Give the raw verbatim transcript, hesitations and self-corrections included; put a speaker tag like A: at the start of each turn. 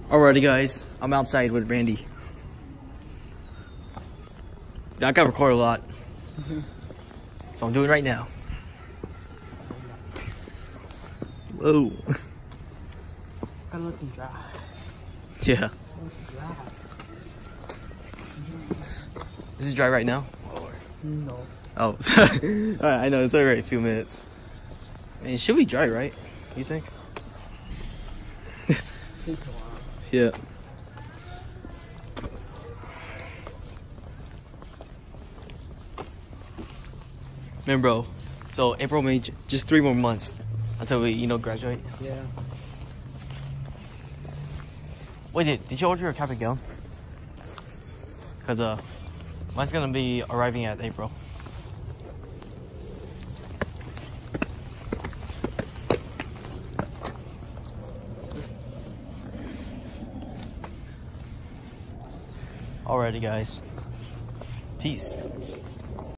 A: Alrighty guys, I'm outside with Randy. I gotta record a lot. So I'm doing it right now. Whoa.
B: I'm looking dry.
A: Yeah.
B: Dry.
A: Is it dry right now?
B: No.
A: Oh, alright, I know, it's already a few minutes. I mean, it should be dry, right? You think?
B: Takes a while.
A: Yeah. Man, bro, so April, May, j- just three more months until we, you know, graduate.
B: Yeah.
A: Wait, did, did you order your cap and gown? Because, uh, mine's gonna be arriving at April. Alrighty, guys. Peace.